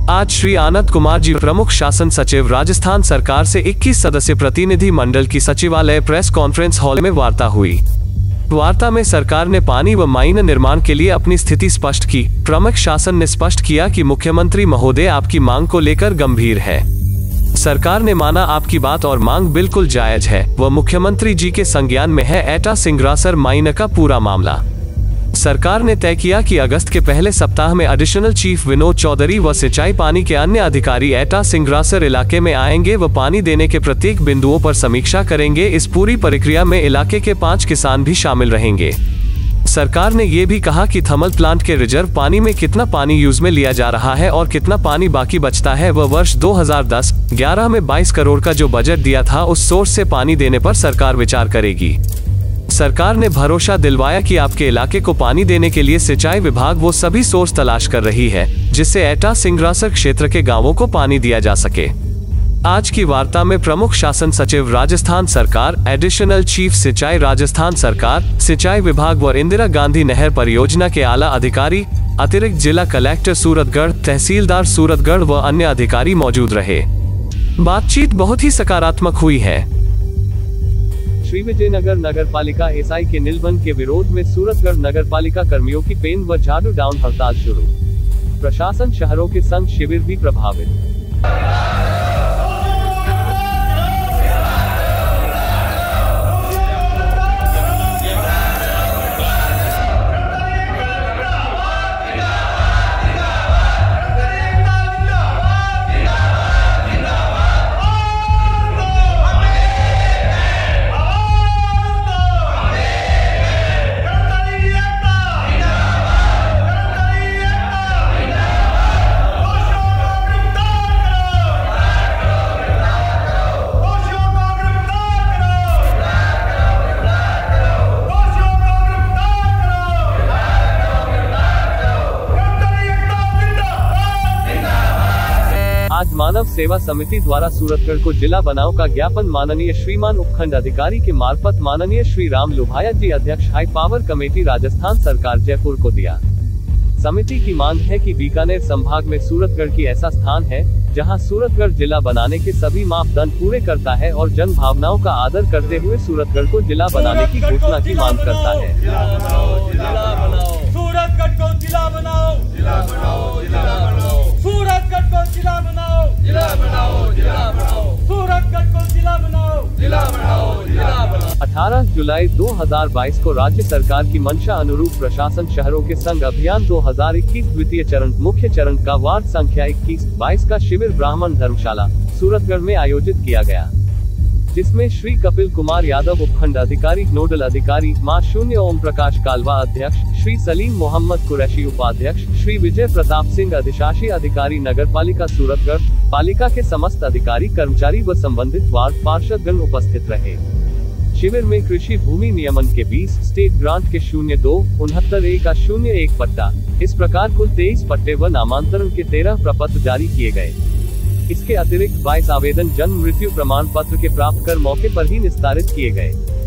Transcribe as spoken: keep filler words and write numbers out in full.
आज श्री आनंद कुमार जी प्रमुख शासन सचिव राजस्थान सरकार से इक्कीस सदस्य प्रतिनिधि मंडल की सचिवालय प्रेस कॉन्फ्रेंस हॉल में वार्ता हुई। वार्ता में सरकार ने पानी व माइन निर्माण के लिए अपनी स्थिति स्पष्ट की। प्रमुख शासन ने स्पष्ट किया कि मुख्यमंत्री महोदय आपकी मांग को लेकर गंभीर है। सरकार ने माना आपकी बात और मांग बिल्कुल जायज है, वह मुख्यमंत्री जी के संज्ञान में है एटा सिंगरासर माइन का पूरा मामला। सरकार ने तय किया कि अगस्त के पहले सप्ताह में एडिशनल चीफ विनोद चौधरी व सिंचाई पानी के अन्य अधिकारी एटा सिंगरासर इलाके में आएंगे व पानी देने के प्रत्येक बिंदुओं पर समीक्षा करेंगे। इस पूरी प्रक्रिया में इलाके के पांच किसान भी शामिल रहेंगे। सरकार ने ये भी कहा कि थर्मल प्लांट के रिजर्व पानी में कितना पानी यूज में लिया जा रहा है और कितना पानी बाकी बचता है, वह वर्ष दो हज़ार दस ग्यारह में बाईस करोड़ का जो बजट दिया था उस सोर्स से पानी देने पर सरकार विचार करेगी। सरकार ने भरोसा दिलवाया कि आपके इलाके को पानी देने के लिए सिंचाई विभाग वो सभी सोर्स तलाश कर रही है जिससे एटा सिंगरासर क्षेत्र के गांवों को पानी दिया जा सके। आज की वार्ता में प्रमुख शासन सचिव राजस्थान सरकार, एडिशनल चीफ सिंचाई राजस्थान सरकार, सिंचाई विभाग व इंदिरा गांधी नहर परियोजना के आला अधिकारी, अतिरिक्त जिला कलेक्टर सूरतगढ़, तहसीलदार सूरतगढ़ व अन्य अधिकारी मौजूद रहे। बातचीत बहुत ही सकारात्मक हुई है। श्री विजयनगर नगर पालिका एसआई के निलंबन के विरोध में सूरतगढ़ नगर पालिका कर्मियों की पेन व झाड़ू डाउन हड़ताल शुरू। प्रशासन शहरों के संग शिविर भी प्रभावित। आज मानव सेवा समिति द्वारा सूरतगढ़ को जिला बनाओ का ज्ञापन माननीय श्रीमान उपखंड अधिकारी के मार्फत माननीय श्री राम लुभाया जी अध्यक्ष हाई पावर कमेटी राजस्थान सरकार जयपुर को दिया। समिति की मांग है कि बीकानेर संभाग में सूरतगढ़ की ऐसा स्थान है जहां सूरतगढ़ जिला बनाने के सभी मापदंड पूरे करता है और जन भावनाओं का आदर करते हुए सूरतगढ़ को जिला बनाने की घोषणा की मांग करता है। सूरतगढ़ को जिला बनाओ, जिला बनाओ, जिला बनाओ। सूरतगढ़ को जिला बनाओ, जिला बनाओ, जिला बनाओ। सूरतगढ़ को जिला बनाओ, जिला बनाओ, जिला बनाओ। अठारह जुलाई दो हज़ार बाईस को राज्य सरकार की मंशा अनुरूप प्रशासन शहरों के संग अभियान दो हज़ार इक्कीस द्वितीय चरण मुख्य चरण का वार्ड संख्या इक्कीस बाईस का शिविर ब्राह्मण धर्मशाला सूरतगढ़ में आयोजित किया गया, जिसमें श्री कपिल कुमार यादव उपखंड अधिकारी नोडल अधिकारी, मां शून्य ओम प्रकाश कालवा अध्यक्ष, श्री सलीम मोहम्मद कुरैशी उपाध्यक्ष, श्री विजय प्रताप सिंह अधिशासी अधिकारी नगर पालिका सूरतगढ़, पालिका के समस्त अधिकारी कर्मचारी व संबंधित वार्ड पार्षदगण उपस्थित रहे। शिविर में कृषि भूमि नियमन के बीस, स्टेट ग्रांट के शून्य दो उनहत्तर एक का शून्य एक पट्टा, इस प्रकार कुल तेईस पट्टे व नामांतरण के तेरह प्रपत्र जारी किए गए। इसके अतिरिक्त बाईस आवेदन जन्म मृत्यु प्रमाण पत्र के प्राप्त कर मौके पर ही निस्तारित किए गए।